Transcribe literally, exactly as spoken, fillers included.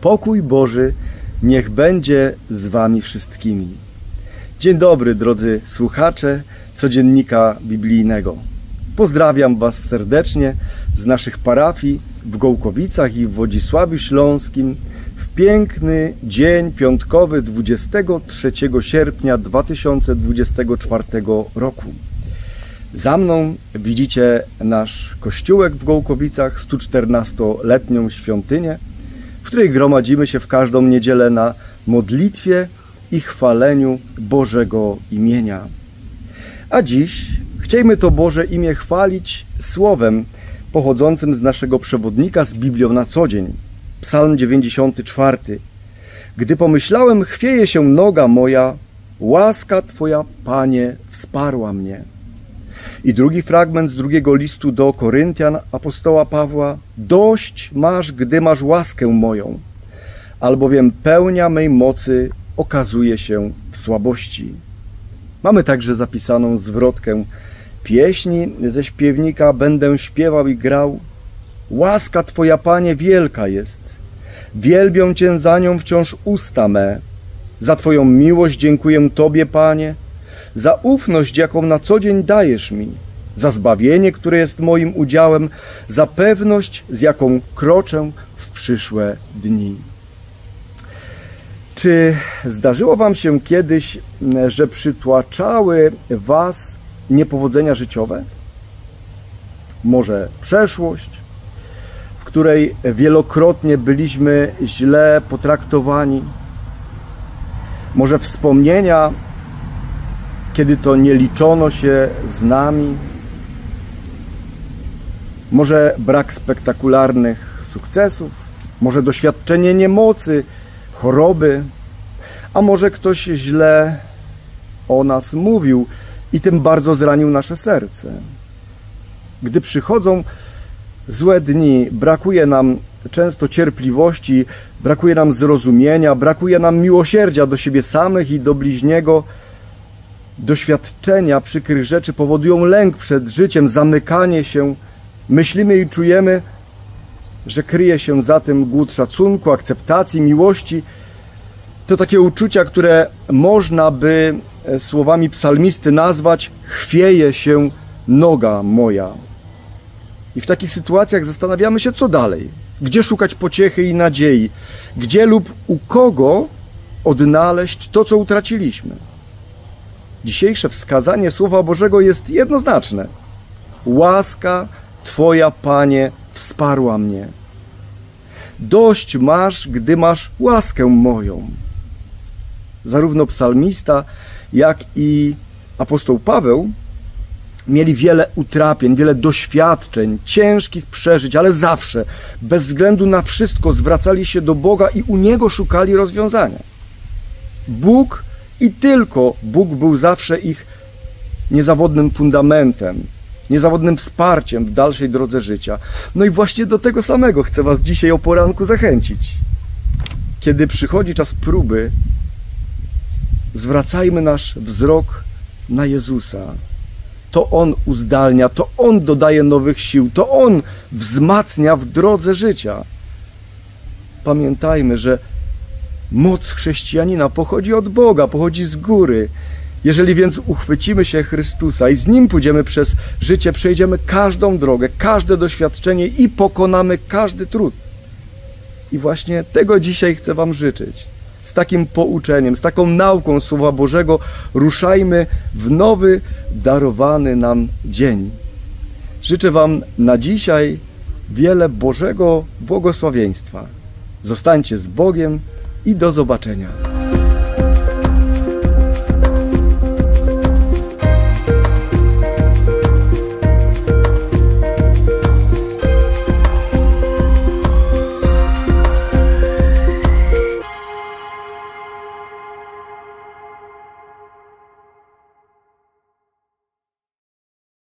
Pokój Boży niech będzie z wami wszystkimi. Dzień dobry, drodzy słuchacze Codziennika Biblijnego. Pozdrawiam was serdecznie z naszych parafii w Gołkowicach i w Wodzisławiu Śląskim w piękny dzień piątkowy dwudziestego trzeciego sierpnia dwa tysiące dwudziestego czwartego roku. Za mną widzicie nasz kościółek w Gołkowicach, sto czternastoletnią świątynię, w której gromadzimy się w każdą niedzielę na modlitwie i chwaleniu Bożego imienia. A dziś chciejmy to Boże imię chwalić słowem pochodzącym z naszego przewodnika z Biblią na co dzień. Psalm dziewięćdziesiąty czwarty. Gdy pomyślałem, chwieje się noga moja, łaska Twoja, Panie, wsparła mnie. I drugi fragment z drugiego listu do Koryntian apostoła Pawła. Dość masz, gdy masz łaskę moją, albowiem pełnia mej mocy okazuje się w słabości. Mamy także zapisaną zwrotkę pieśni ze śpiewnika będę śpiewał i grał. Łaska Twoja, Panie, wielka jest. Wielbią Cię za nią wciąż usta me. Za Twoją miłość dziękuję Tobie, Panie, za ufność, jaką na co dzień dajesz mi, za zbawienie, które jest moim udziałem, za pewność, z jaką kroczę w przyszłe dni. Czy zdarzyło wam się kiedyś, że przytłaczały was niepowodzenia życiowe? Może przeszłość, w której wielokrotnie byliśmy źle potraktowani? Może wspomnienia, kiedy to nie liczono się z nami? Może brak spektakularnych sukcesów? Może doświadczenie niemocy, choroby? A może ktoś źle o nas mówił i tym bardzo zranił nasze serce? Gdy przychodzą złe dni, brakuje nam często cierpliwości, brakuje nam zrozumienia, brakuje nam miłosierdzia do siebie samych i do bliźniego. Doświadczenia przykrych rzeczy powodują lęk przed życiem, zamykanie się. Myślimy i czujemy, że kryje się za tym głód szacunku, akceptacji, miłości. To takie uczucia, które można by słowami psalmisty nazwać chwieje się noga moja. I w takich sytuacjach zastanawiamy się, co dalej. Gdzie szukać pociechy i nadziei? Gdzie lub u kogo odnaleźć to, co utraciliśmy? Dzisiejsze wskazanie Słowa Bożego jest jednoznaczne. Łaska Twoja, Panie, wsparła mnie. Dość masz, gdy masz łaskę moją. Zarówno psalmista, jak i apostoł Paweł mieli wiele utrapień, wiele doświadczeń, ciężkich przeżyć, ale zawsze, bez względu na wszystko, zwracali się do Boga i u Niego szukali rozwiązania. Bóg i tylko Bóg był zawsze ich niezawodnym fundamentem, niezawodnym wsparciem w dalszej drodze życia. No i właśnie do tego samego chcę was dzisiaj o poranku zachęcić. Kiedy przychodzi czas próby, zwracajmy nasz wzrok na Jezusa. To On uzdalnia, to On dodaje nowych sił, to On wzmacnia w drodze życia. Pamiętajmy, że moc chrześcijanina pochodzi od Boga, pochodzi z góry. Jeżeli więc uchwycimy się Chrystusa i z Nim pójdziemy przez życie, przejdziemy każdą drogę, każde doświadczenie i pokonamy każdy trud. I właśnie tego dzisiaj chcę wam życzyć. Z takim pouczeniem, z taką nauką Słowa Bożego ruszajmy w nowy, darowany nam dzień. Życzę wam na dzisiaj wiele Bożego błogosławieństwa. Zostańcie z Bogiem i do zobaczenia.